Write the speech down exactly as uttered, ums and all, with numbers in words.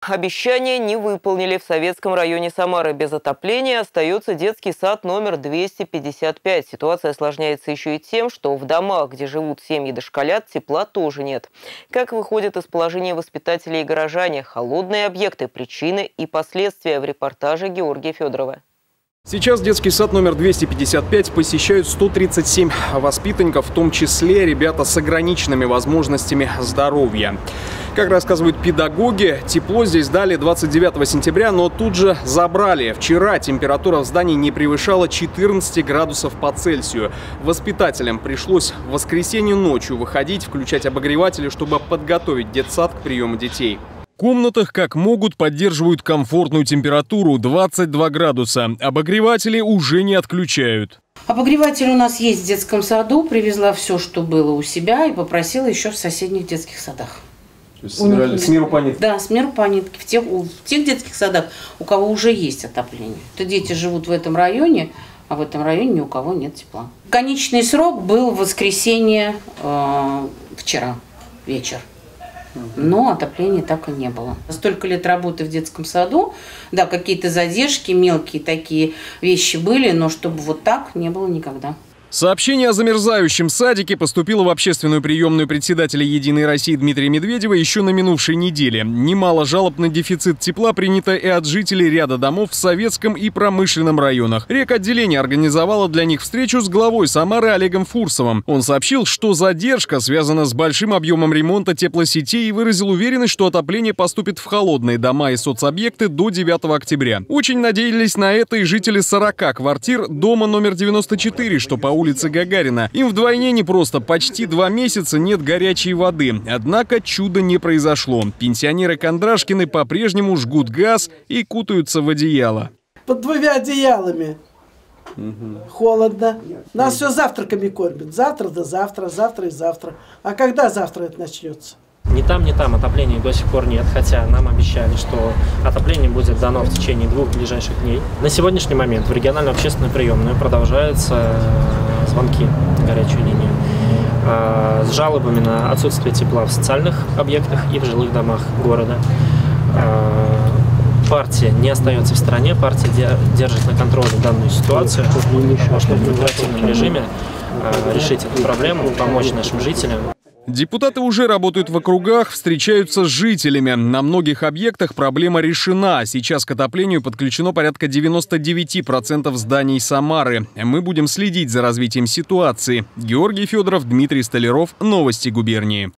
Обещания не выполнили. В Советском районе Самары без отопления остается детский сад номер двести пятьдесят пять. Ситуация осложняется еще и тем, что в домах, где живут семьи дошколят, тепла тоже нет. Как выходят из положения воспитатели и горожане? Холодные объекты, причины и последствия в репортаже Георгия Федорова. Сейчас детский сад номер двести пятьдесят пять посещают сто тридцать семь воспитанников, в том числе ребята с ограниченными возможностями здоровья. Как рассказывают педагоги, тепло здесь дали двадцать девятого сентября, но тут же забрали. Вчера температура в здании не превышала четырнадцати градусов по Цельсию. Воспитателям пришлось в воскресенье ночью выходить, включать обогреватели, чтобы подготовить детсад к приему детей. В комнатах как могут поддерживают комфортную температуру двадцать два градуса. Обогреватели уже не отключают. Обогреватель у нас есть в детском саду. Привезла все, что было у себя, и попросила еще в соседних детских садах. То есть собирали с миру по нитке? Да, с миру по нитке. В тех, в тех детских садах, у кого уже есть отопление. То дети живут в этом районе, а в этом районе ни у кого нет тепла. Конечный срок был в воскресенье э, вчера вечер. Но отопления так и не было. Столько лет работы в детском саду, да, какие-то задержки, мелкие такие вещи были, но чтобы вот так не было никогда. Сообщение о замерзающем садике поступило в общественную приемную председателя «Единой России» Дмитрия Медведева еще на минувшей неделе. Немало жалоб на дефицит тепла принято и от жителей ряда домов в Советском и Промышленном районах. Рекотделение организовало для них встречу с главой Самары Олегом Фурсовым. Он сообщил, что задержка связана с большим объемом ремонта теплосетей и выразил уверенность, что отопление поступит в холодные дома и соцобъекты до девятого октября. Очень надеялись на это и жители сорока квартир дома номер девяносто четыре, что по улице улицы Гагарина. Им вдвойне непросто. Почти два месяца нет горячей воды. Однако чуда не произошло. Пенсионеры Кондрашкины по-прежнему жгут газ и кутаются в одеяло. Под двумя одеялами. Угу. Холодно. Нас все завтраками кормят. Завтра да завтра, завтра и завтра. А когда завтра это начнется? Ни там, ни там отопления до сих пор нет, хотя нам обещали, что отопление будет дано в течение двух ближайших дней. На сегодняшний момент в региональную общественную приемную продолжаются звонки на горячую линию с жалобами на отсутствие тепла в социальных объектах и в жилых домах города. Партия не остается в стороне, партия держит на контроле данную ситуацию, чтобы в оперативном режиме решить эту проблему, помочь нашим жителям. Депутаты уже работают в округах, встречаются с жителями. На многих объектах проблема решена. Сейчас к отоплению подключено порядка девяноста девяти процентов зданий Самары. Мы будем следить за развитием ситуации. Георгий Федоров, Дмитрий Столяров. Новости губернии.